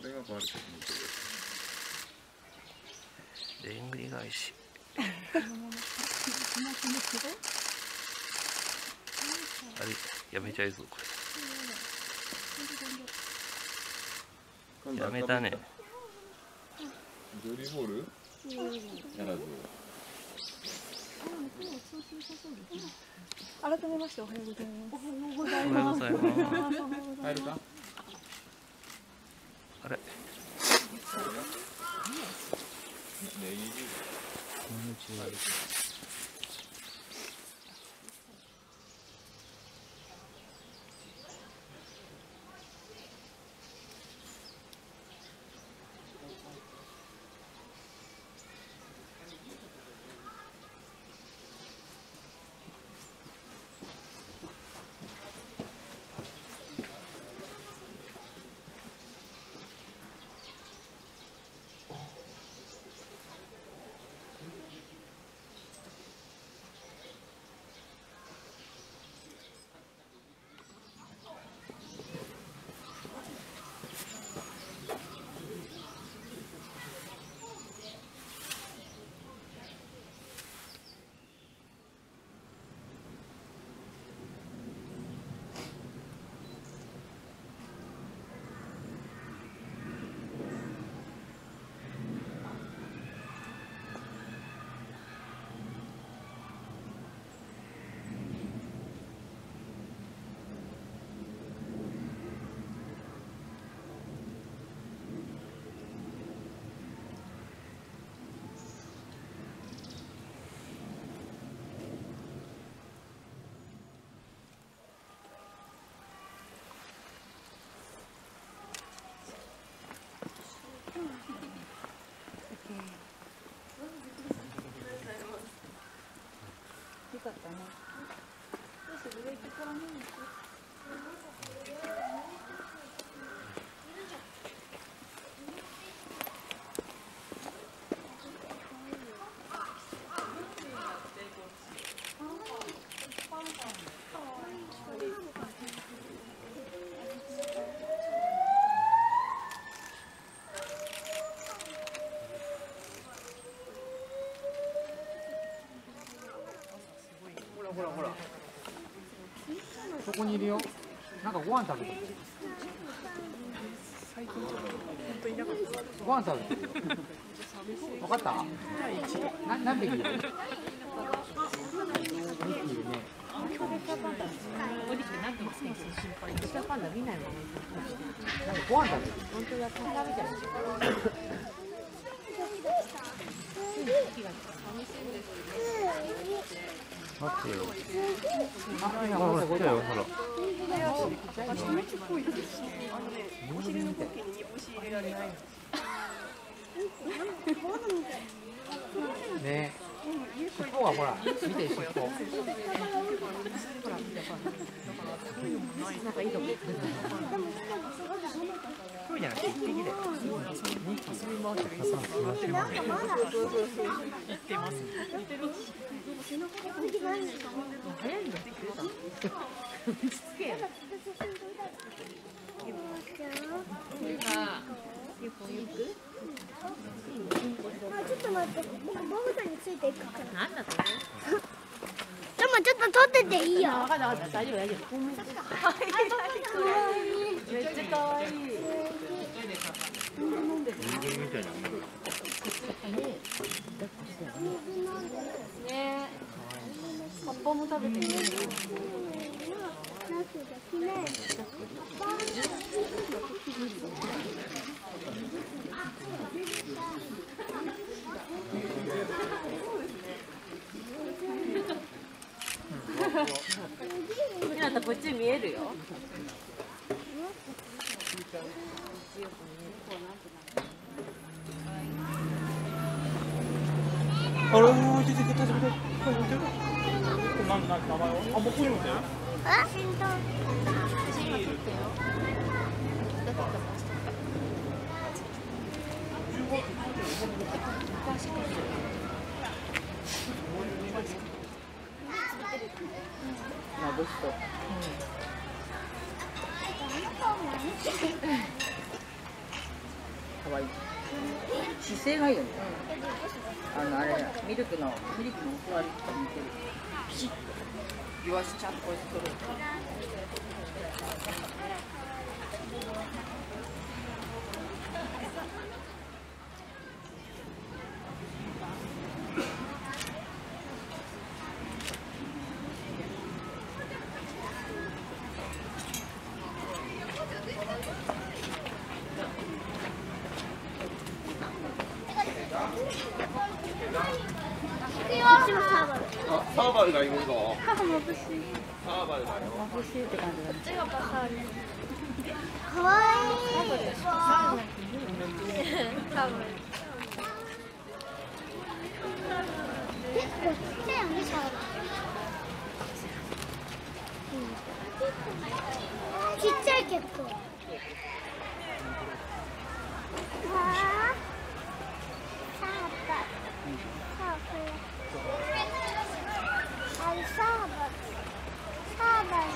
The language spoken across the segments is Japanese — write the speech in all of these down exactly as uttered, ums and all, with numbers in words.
れがバレてる。 でんぐり返し。あれやめちゃいぞこれ。やめたね。 ジョリーボール？やらず。 改めましておはようございます。 おはようございます。 入るか？ あれ。こんにちは。 よかったね。どうして上行ってからね。 ほらほらそこにいるよ。なんかご飯食べてる。最近ちょっと本当いなかった。ご飯食べてる。分かった？な何匹いる？にひきいるね。パンダ見ないもん。なんかご飯食べてる。本当だ、パンダみたいな。 待ってよ。 あ、ほらほら、 来たよ、ほら。 ね、尻尾がほら、見て尻尾。なんかいいとこ。これじゃなくて一匹で。にひき住み回してる。回ってるもんね。行ってます。早いんだって。落ち着けよ。 あ、ちょっと待って、僕ボブさんについていくから。 なんだそれ。 でもちょっと撮ってていいよ。 分かった分かった、大丈夫大丈夫。めっちゃ可愛い。ね、葉っぱも食べてる。ひなたこっち見えるよ。 あれも出てきた、出てきた。これ見てる？なん、なん、名前を。あ、もうこれ見て。 あ、しんどまぶすと。 可愛い。姿勢がいいよね。あのあれミルクのミルクのお座りと似てる。ピシッと。よしちゃんとこいつ取る。 あ、サーバルがいるぞ。 母眩しい。 サーバルだよ。 眩しいって感じだね。 かわいい。結構ちっちゃいよね、サーバル。ちっちゃい結構。わあ。サーバル。サーバル。あれサーバル。サーバル。サーバル。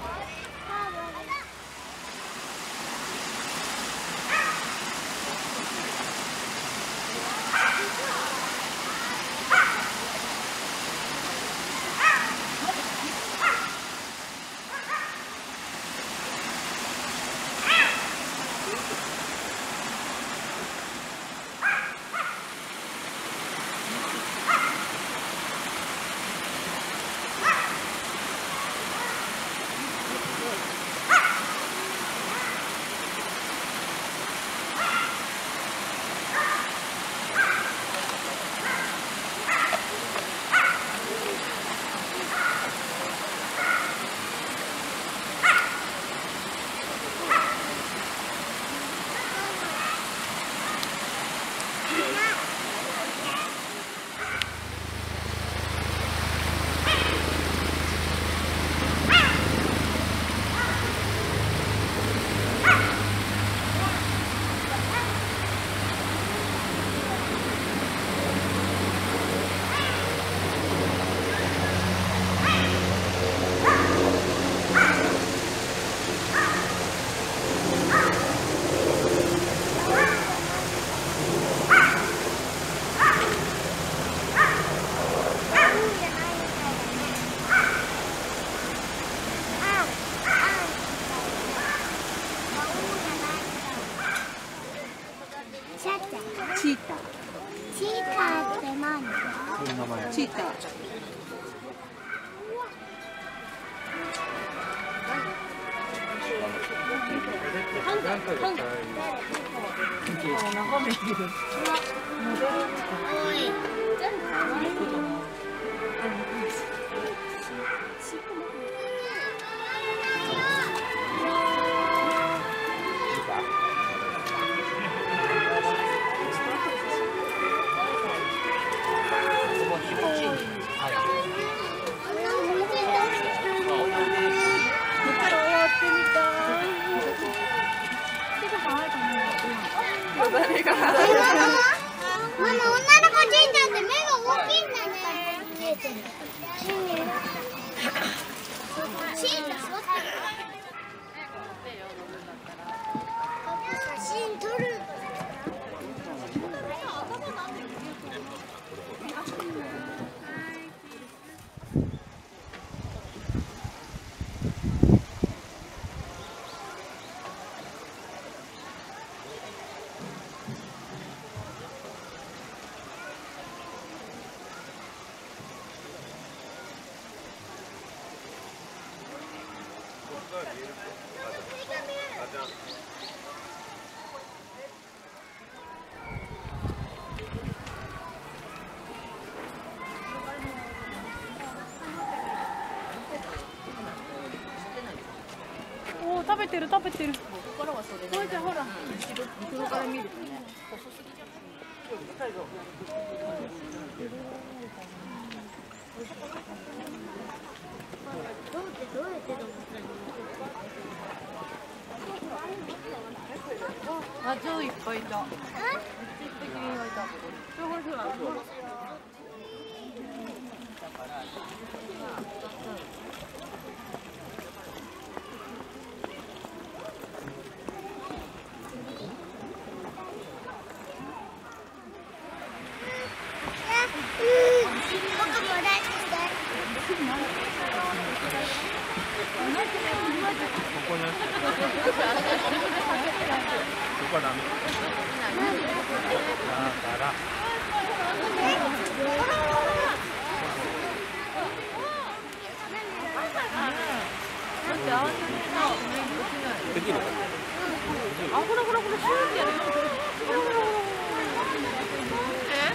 チーター。 チーターって何？ チーター。 誰がママ、女の子チーターって目が大きいんだね。見えてる。チーター座ってる。写真撮る。 おお、食べてる食べてる。ここからはそれね。ほらほら。後ろから見るとね。細すぎじゃない。 どうやってどうやってどうやってあ、超いっぱいいた。 あ？ いっぱいキリンがいた。 ほらほらほら。 からできる。 あ、ほらほらほら、シューってやるよ。ほらほらほら。え？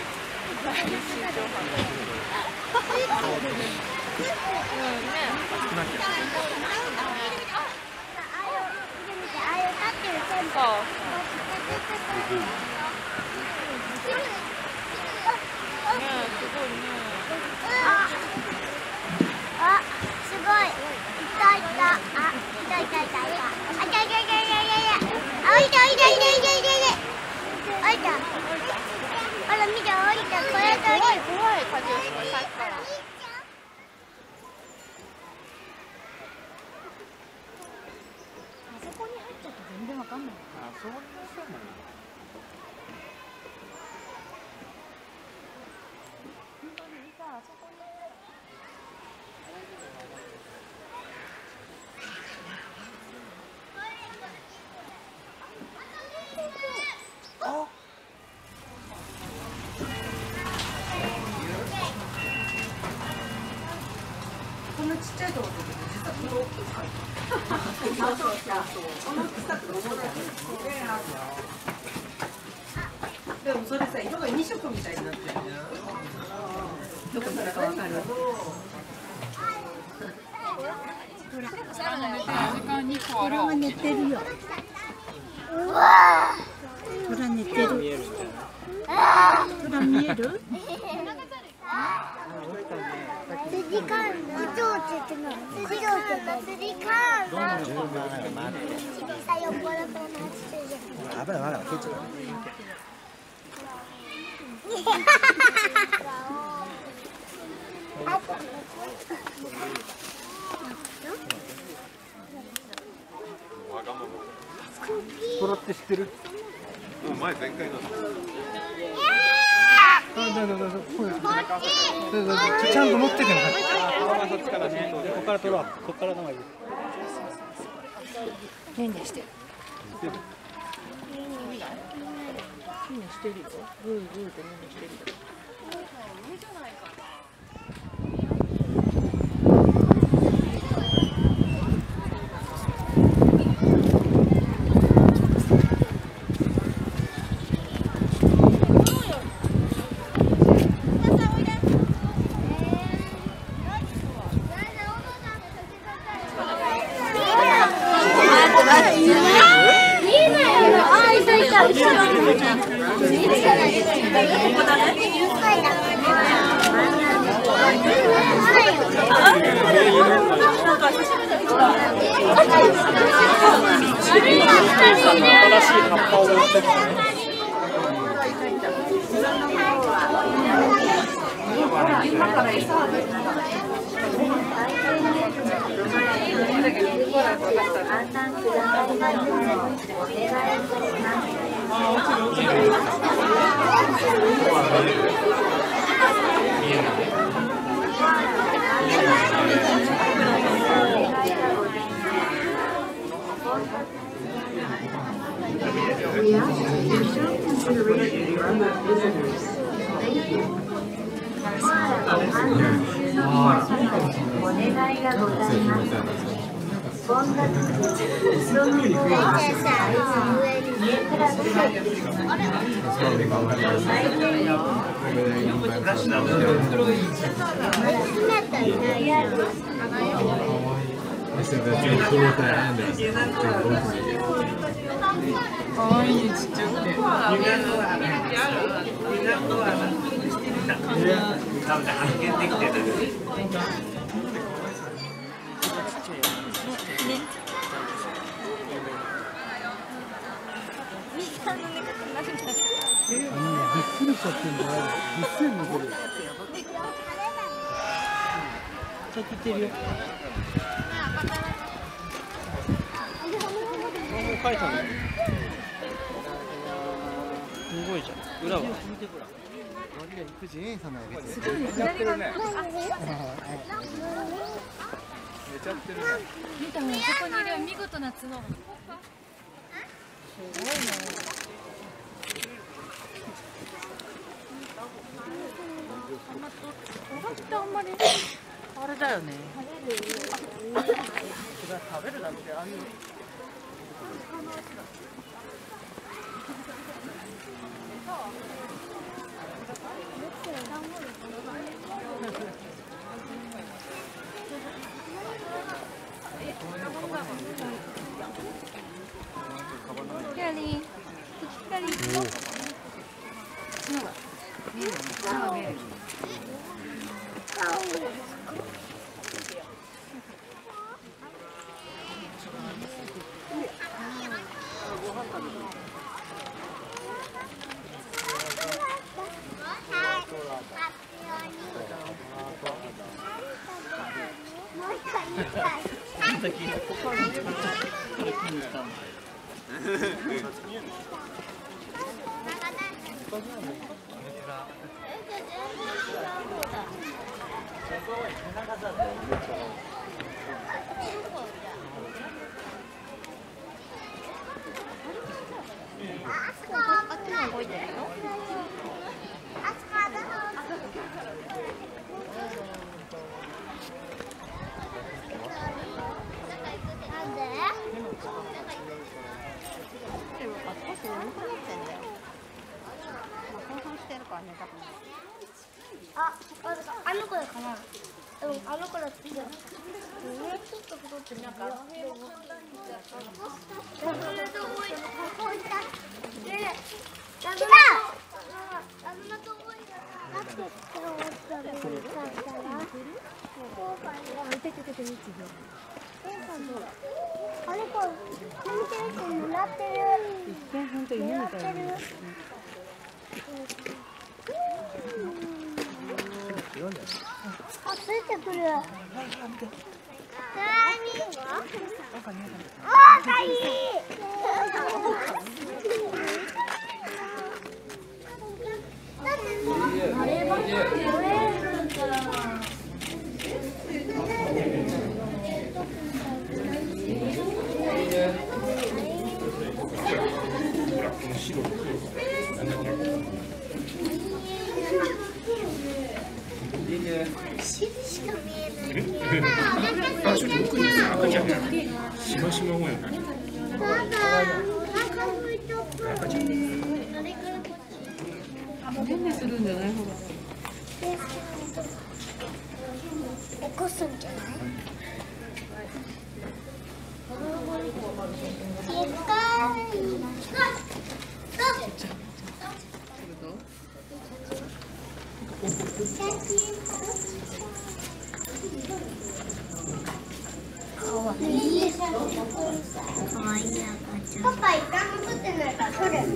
あ、すごい。いたいた。あ、いたいたいたいた。あ、いたいたいたいたいた。あ、いたいたいたいたいた。あいた。あら、見て、あいた。これと怖い怖い風をします。さっきから。あそこに入っちゃって全然わかんない。 あそこにいましたもん。 こんなちっちゃいと思ってるけど、実はこの大きさ。そうそうそう。この大きさって思うじゃん。でもそれさ、色が二色みたいになってるじゃん。どこからかわかる。 これは寝てるよ。 うわこれは寝てる。これは見える？ 釣りかんの。九条って言ってない。九条って言った釣りかんの。さよっぽどと同じ釣り。 危ない危ない、蹴っちゃう。 トラって知ってる？うん、前前回の。 ちゃんと持っててもそっちからね。 ここから取ろう。ここからの方がいい。 ねんねしてる。みんなしてるよ。グーグーってみんなしてるよ。見たね、そこにいる見事な角。すごいね。 だよね。食べるだってああいう。 キラリン、キラリン。 見えるよね。なんか見える。 あ、あの子だかな。でもあの子だって。ちょっと太ってなんか。あの辺も簡単に。あれこれ、見てる人もらってる。 一見本当に犬みたいな。 あ、ついてくる。あ、かいい。あれば取れるんだな。しか見えない。あ、ちょっと奥に赤ちゃんがしましま模様だね。赤ちゃん。 ねんねするんじゃないほら。 起こすんじゃない？パパ一回も撮ってないから撮る。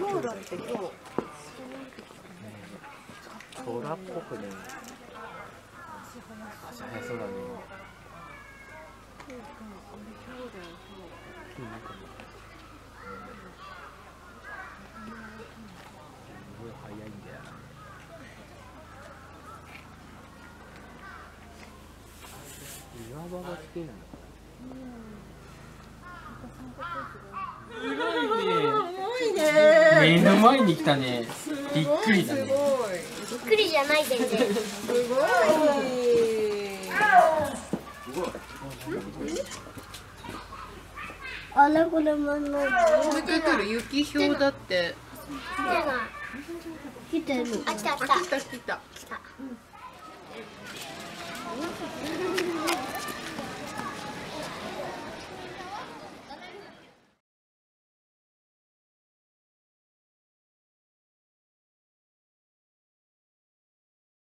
そうだって今日。 空っぽくね。足早そうだね。すごい早いんだよ。岩場が好きなの。目の前に来たね。びっくりだね。 びっくりじゃない全然。 すごい。 あれこれもない。 見てくる雪氷だって。 来てる。あ来た来た。 来た来た。